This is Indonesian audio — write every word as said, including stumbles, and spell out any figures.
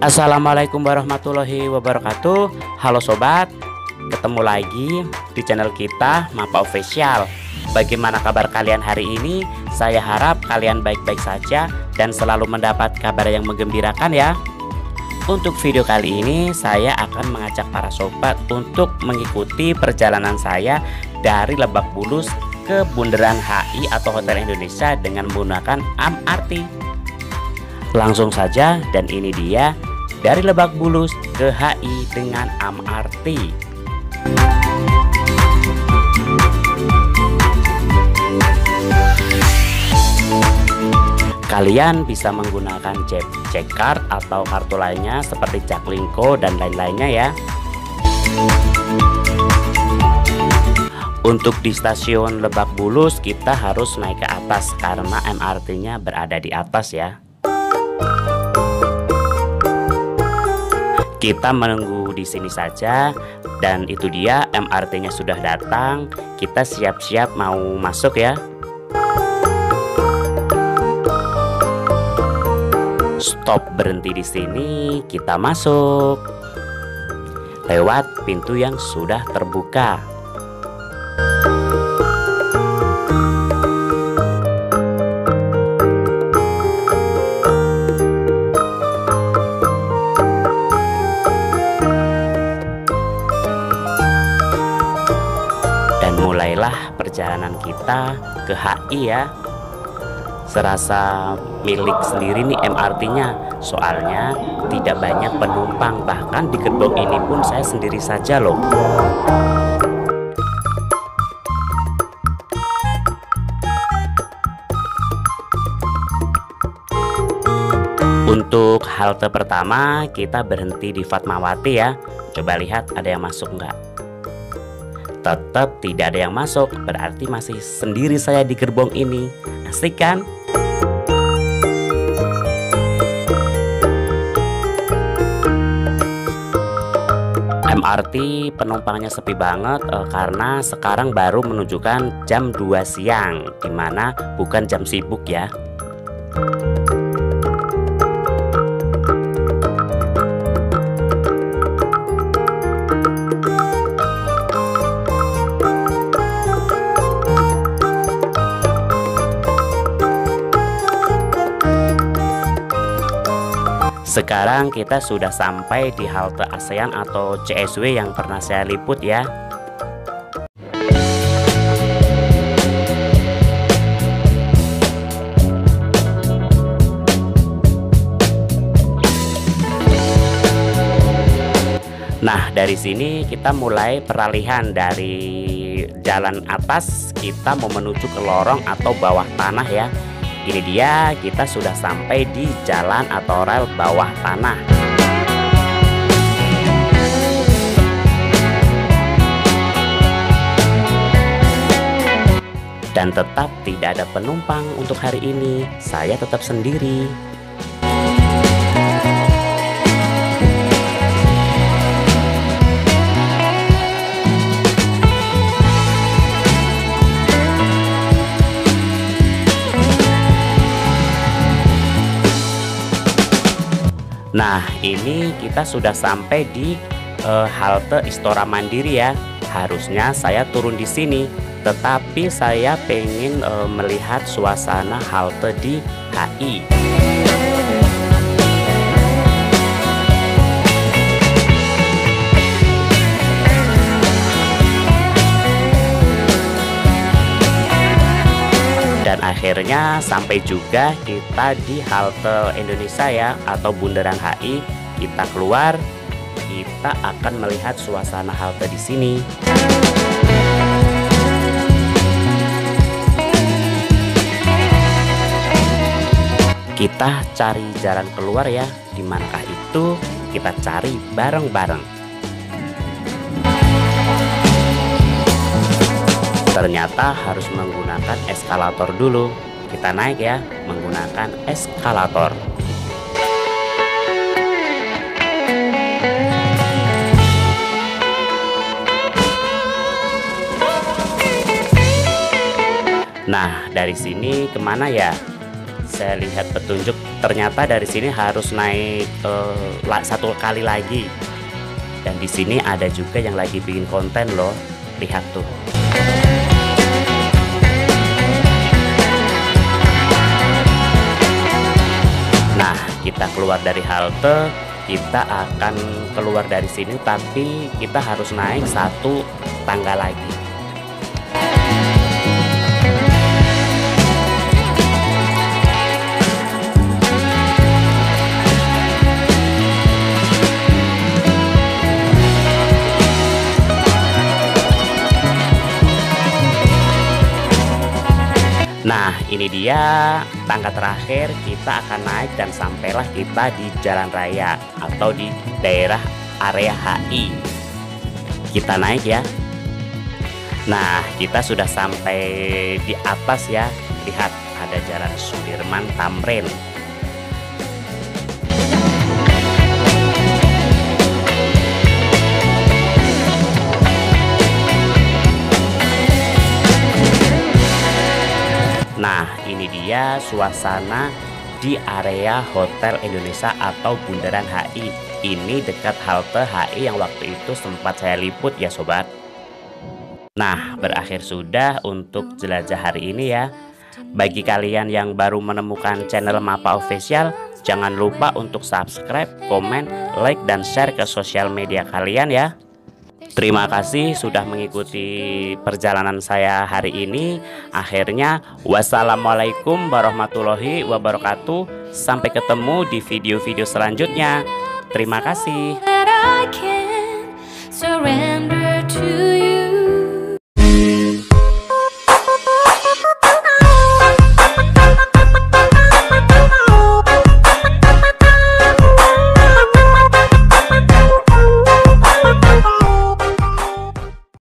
Assalamualaikum warahmatullahi wabarakatuh. Halo sobat, ketemu lagi di channel kita Mapa Official. Bagaimana kabar kalian hari ini? Saya harap kalian baik-baik saja dan selalu mendapat kabar yang menggembirakan ya. Untuk video kali ini saya akan mengajak para sobat untuk mengikuti perjalanan saya dari Lebak Bulus ke Bundaran H I atau Hotel Indonesia dengan menggunakan M R T. Langsung saja, dan ini dia dari Lebak Bulus ke H I dengan M R T. Kalian bisa menggunakan Jack Card atau kartu lainnya seperti Jaklingko dan lain-lainnya ya. Untuk di stasiun Lebak Bulus kita harus naik ke atas karena M R T-nya berada di atas ya. Kita menunggu di sini saja, dan itu dia M R T-nya sudah datang. Kita siap-siap mau masuk ya. Stop berhenti di sini, kita masuk lewat pintu yang sudah terbuka. Dan mulailah perjalanan kita ke H I ya. Serasa milik sendiri nih M R T-nya, soalnya tidak banyak penumpang, bahkan di gerbong ini pun saya sendiri saja loh. Untuk halte pertama kita berhenti di Fatmawati ya. Coba lihat ada yang masuk nggak? Tetap tidak ada yang masuk, berarti masih sendiri saya di gerbong ini. Asik kan? M R T penumpangnya sepi banget eh, karena sekarang baru menunjukkan jam dua siang, dimana bukan jam sibuk ya. Sekarang kita sudah sampai di halte ASEAN atau C S W yang pernah saya liput ya. Nah, dari sini kita mulai peralihan dari jalan atas, kita mau menuju ke lorong atau bawah tanah ya. Ini dia, kita sudah sampai di jalan atau rel bawah tanah. Dan tetap tidak ada penumpang untuk hari ini. Saya tetap sendiri. Nah, ini kita sudah sampai di uh, halte Istora Mandiri ya. Harusnya saya turun di sini, tetapi saya pengen uh, melihat suasana halte di H I. Dan akhirnya sampai juga kita di halte Indonesia ya, atau Bundaran H I. Kita keluar, kita akan melihat suasana halte di sini. Kita cari jalan keluar ya. Di manakah itu? Kita cari bareng-bareng. Ternyata harus menggunakan eskalator dulu. Kita naik ya, menggunakan eskalator. Nah, dari sini kemana ya? saya lihat petunjuk, ternyata dari sini harus naik eh, satu kali lagi. Dan di sini ada juga yang lagi bikin konten loh, lihat tuh. Nah, kita keluar dari halte, kita akan keluar dari sini, tapi kita harus naik satu tangga lagi. Nah, ini dia tangga terakhir, kita akan naik dan sampailah kita di jalan raya atau di daerah area H I. Kita naik ya. Nah, kita sudah sampai di atas ya. Lihat, ada Jalan Sudirman Tamrin. Nah, ini dia suasana di area Hotel Indonesia atau Bundaran H I. Ini dekat halte H I yang waktu itu sempat saya liput ya sobat. Nah, berakhir sudah untuk jelajah hari ini ya. Bagi kalian yang baru menemukan channel Mapa Official, jangan lupa untuk subscribe, komen, like, dan share ke sosial media kalian ya. Terima kasih sudah mengikuti perjalanan saya hari ini. Akhirnya, wassalamualaikum warahmatullahi wabarakatuh. Sampai ketemu di video-video selanjutnya. Terima kasih.